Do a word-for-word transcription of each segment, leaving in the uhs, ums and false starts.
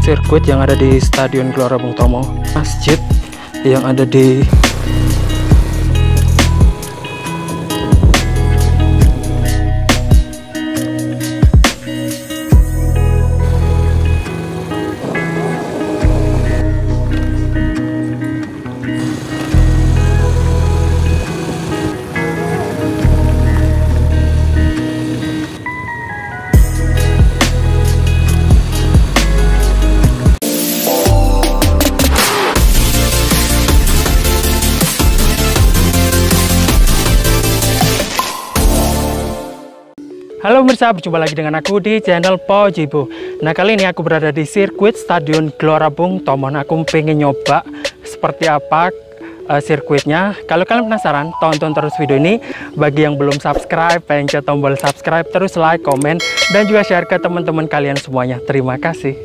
sirkuit yang ada di Stadion Gelora Bung Tomo, masjid yang ada di Halo pemirsa, berjumpa lagi dengan aku di channel Pojibo. Nah, kali ini aku berada di sirkuit Stadion Gelora Bung Tomo. Nah, aku pengen nyoba seperti apa uh, sirkuitnya. Kalau kalian penasaran, tonton terus video ini. Bagi yang belum subscribe, pencet tombol subscribe, terus like, komen, dan juga share ke teman-teman kalian semuanya. Terima kasih.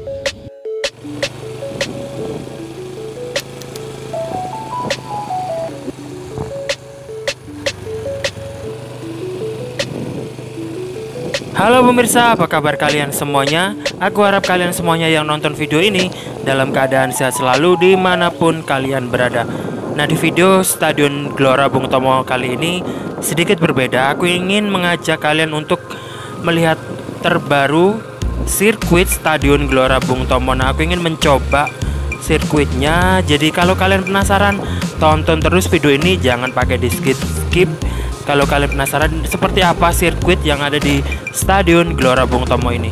Halo pemirsa, apa kabar kalian semuanya? Aku harap kalian semuanya yang nonton video ini dalam keadaan sehat selalu dimanapun kalian berada. Nah, di video Stadion Gelora Bung Tomo kali ini sedikit berbeda. Aku ingin mengajak kalian untuk melihat terbaru sirkuit Stadion Gelora Bung Tomo. Nah, aku ingin mencoba sirkuitnya. Jadi kalau kalian penasaran, tonton terus video ini, jangan pakai di skip-skip. Kalau kalian penasaran seperti apa sirkuit yang ada di Stadion Gelora Bung Tomo ini.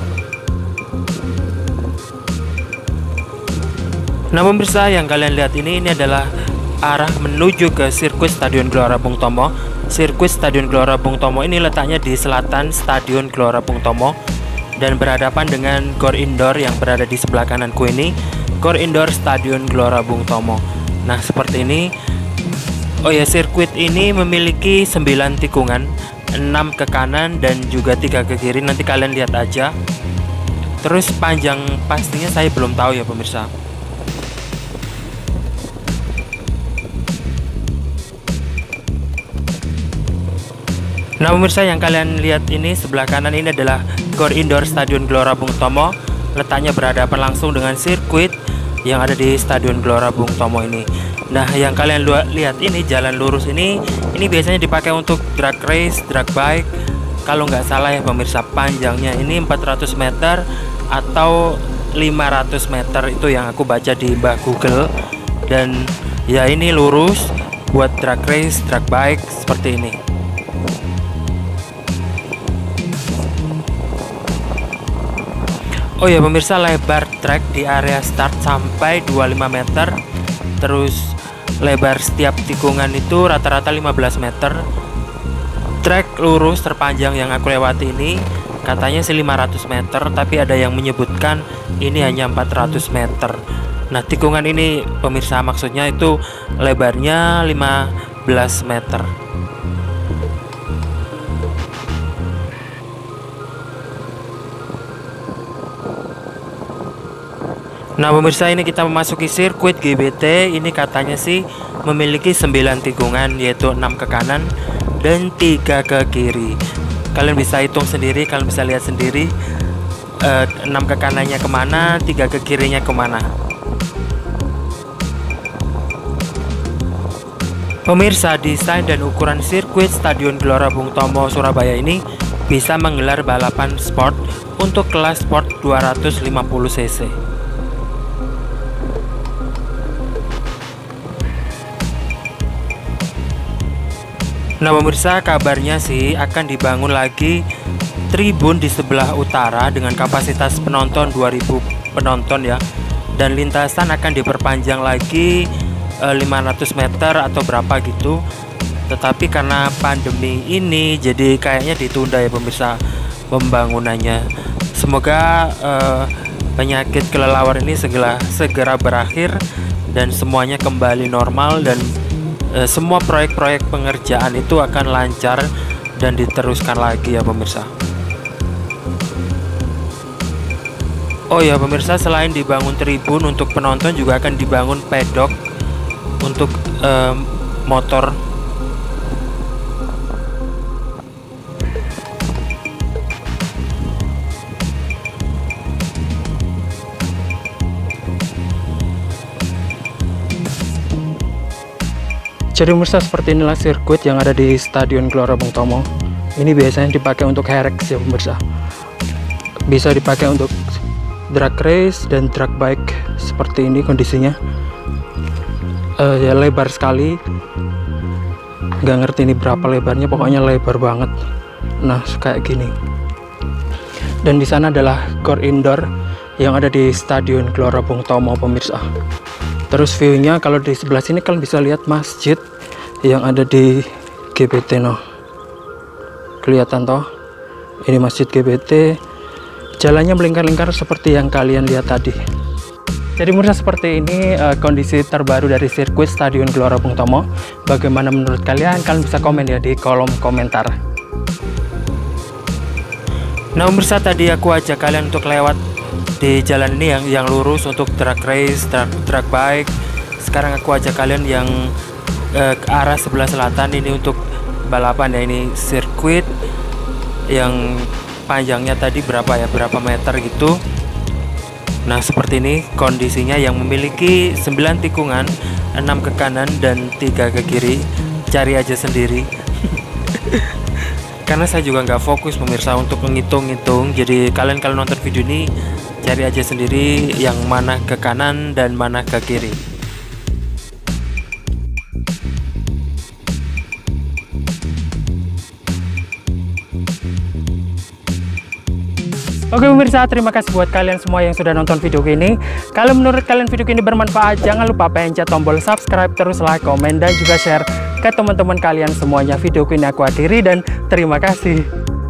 Nah pemirsa, yang kalian lihat ini ini adalah arah menuju ke sirkuit Stadion Gelora Bung Tomo. Sirkuit Stadion Gelora Bung Tomo ini letaknya di selatan Stadion Gelora Bung Tomo dan berhadapan dengan Gor Indoor yang berada di sebelah kananku ini, Gor Indoor Stadion Gelora Bung Tomo. Nah seperti ini. Oh ya, sirkuit ini memiliki sembilan tikungan, enam ke kanan dan juga tiga ke kiri. Nanti kalian lihat aja. Terus panjang pastinya saya belum tahu ya pemirsa. Nah pemirsa, yang kalian lihat ini sebelah kanan ini adalah Gor Indoor Stadion Gelora Bung Tomo. Letaknya berhadapan langsung dengan sirkuit yang ada di Stadion Gelora Bung Tomo ini. Nah, yang kalian lihat ini jalan lurus ini, ini biasanya dipakai untuk drag race, drag bike. Kalau nggak salah ya pemirsa, panjangnya ini empat ratus meter atau lima ratus meter, itu yang aku baca di Mbah Google. Dan ya ini lurus buat drag race, drag bike seperti ini. Oh ya pemirsa, lebar track di area start sampai dua puluh lima meter. Terus lebar setiap tikungan itu rata-rata lima belas meter. Trek lurus terpanjang yang aku lewati ini katanya sih lima ratus meter, tapi ada yang menyebutkan ini hanya empat ratus meter. Nah tikungan ini pemirsa, maksudnya itu lebarnya lima belas meter. Nah pemirsa, ini kita memasuki sirkuit G B T. Ini katanya sih memiliki sembilan tikungan, yaitu enam ke kanan dan tiga ke kiri. Kalian bisa hitung sendiri, kalian bisa lihat sendiri eh, enam ke kanannya kemana, tiga ke kirinya kemana. Pemirsa, desain dan ukuran sirkuit Stadion Gelora Bung Tomo Surabaya ini bisa menggelar balapan sport untuk kelas sport dua ratus lima puluh cc. Nah pemirsa, kabarnya sih akan dibangun lagi tribun di sebelah utara dengan kapasitas penonton dua ribu penonton ya. Dan lintasan akan diperpanjang lagi e, lima ratus meter atau berapa gitu. Tetapi karena pandemi ini jadi kayaknya ditunda ya pemirsa pembangunannya. Semoga e, penyakit kelelawar ini segera segera berakhir dan semuanya kembali normal, dan semua proyek-proyek pengerjaan itu akan lancar dan diteruskan lagi ya pemirsa. Oh ya pemirsa, selain dibangun tribun untuk penonton juga akan dibangun pedok untuk eh, motor. Jadi pemirsa, seperti inilah sirkuit yang ada di Stadion Gelora Bung Tomo. Ini biasanya dipakai untuk Herex ya pemirsa. Bisa dipakai untuk drag race dan drag bike. Seperti ini kondisinya. Uh, ya lebar sekali. Nggak ngerti ini berapa lebarnya, pokoknya lebar banget. Nah kayak gini. Dan di sana adalah gor indoor yang ada di Stadion Gelora Bung Tomo pemirsa. Terus view-nya kalau di sebelah sini kalian bisa lihat masjid yang ada di G B T no. Kelihatan toh? Ini masjid G B T. Jalannya melingkar-lingkar seperti yang kalian lihat tadi. Jadi pemirsa, seperti ini uh, kondisi terbaru dari sirkuit Stadion Gelora Bung Tomo. Bagaimana menurut kalian? Kalian bisa komen ya di kolom komentar. Nah pemirsa, tadi aku ajak kalian untuk lewat di jalan ini yang yang lurus untuk drag race, drag, drag bike. Sekarang aku ajak kalian yang eh, ke arah sebelah selatan ini untuk balapan ya. Ini sirkuit yang panjangnya tadi berapa ya, berapa meter gitu. Nah seperti ini kondisinya, yang memiliki sembilan tikungan, enam ke kanan dan tiga ke kiri. Cari aja sendiri. Karena saya juga nggak fokus pemirsa untuk menghitung-hitung, jadi kalian kalau nonton video ini cari aja sendiri yang mana ke kanan dan mana ke kiri. Oke pemirsa, terima kasih buat kalian semua yang sudah nonton video ini. Kalau menurut kalian video ini bermanfaat, jangan lupa pencet tombol subscribe, terus like, komen, dan juga share ke teman-teman kalian semuanya. Video ini aku akhiri dan terima kasih.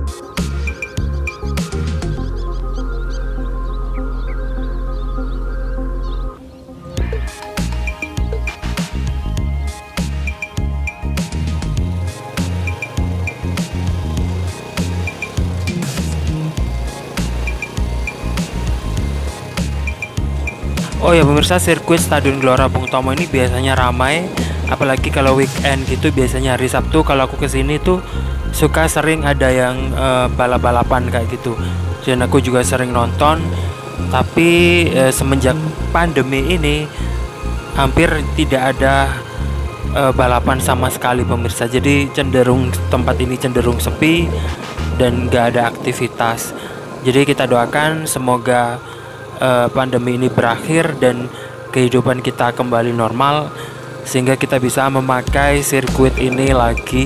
Oh ya pemirsa, sirkuit Stadion Gelora Bung Tomo ini biasanya ramai, apalagi kalau weekend gitu. Biasanya hari Sabtu kalau aku kesini tuh suka sering ada yang uh, balap-balapan kayak gitu. Dan aku juga sering nonton. Tapi uh, semenjak pandemi ini hampir tidak ada uh, balapan sama sekali pemirsa. Jadi cenderung tempat ini cenderung sepi dan gak ada aktivitas. Jadi kita doakan semoga Uh, pandemi ini berakhir dan kehidupan kita kembali normal, sehingga kita bisa memakai sirkuit ini lagi.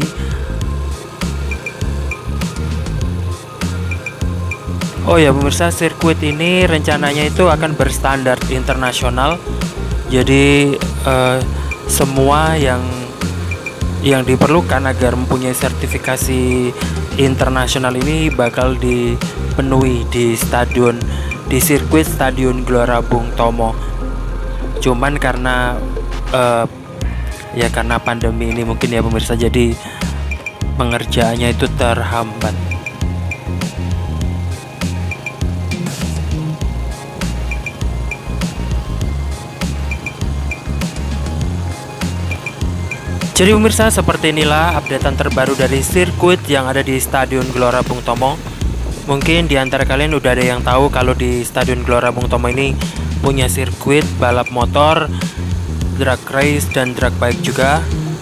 Oh ya pemirsa, sirkuit ini rencananya itu akan berstandar internasional. Jadi uh, semua yang yang diperlukan agar mempunyai sertifikasi internasional ini bakal dipenuhi di stadion di sirkuit Stadion Gelora Bung Tomo. Cuman karena uh, ya karena pandemi ini mungkin ya pemirsa, jadi pengerjaannya itu terhambat. Jadi pemirsa, seperti inilah updatean terbaru dari sirkuit yang ada di Stadion Gelora Bung Tomo. Mungkin di antara kalian udah ada yang tahu kalau di Stadion Gelora Bung Tomo ini punya sirkuit balap motor, drag race, dan drag bike juga.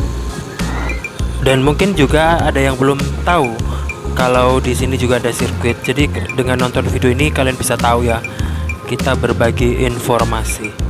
Dan mungkin juga ada yang belum tahu kalau di sini juga ada sirkuit. Jadi dengan nonton video ini kalian bisa tahu ya, kita berbagi informasi.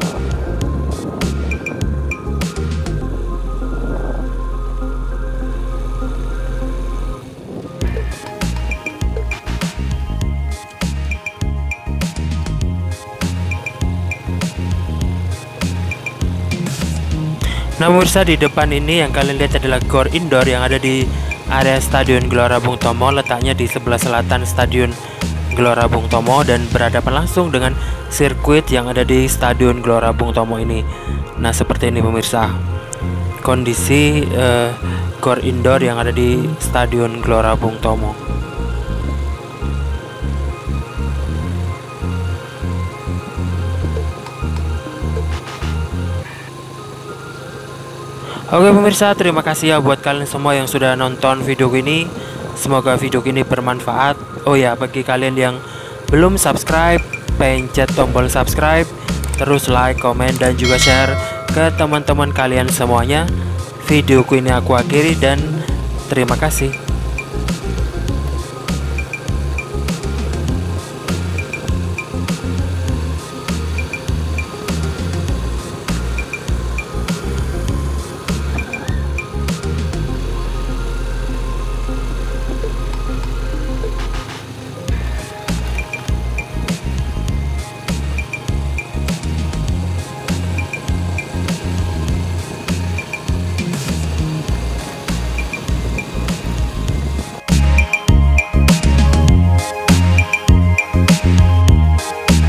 Nah pemirsa, di depan ini yang kalian lihat adalah gor indoor yang ada di area Stadion Gelora Bung Tomo. Letaknya di sebelah selatan Stadion Gelora Bung Tomo dan berhadapan langsung dengan sirkuit yang ada di Stadion Gelora Bung Tomo ini. Nah seperti ini pemirsa kondisi uh, gor indoor yang ada di Stadion Gelora Bung Tomo. Oke pemirsa, terima kasih ya buat kalian semua yang sudah nonton video ini. Semoga video ini bermanfaat. Oh ya, bagi kalian yang belum subscribe, pencet tombol subscribe, terus like, komen, dan juga share ke teman-teman kalian semuanya. videoku ini aku akhiri dan terima kasih.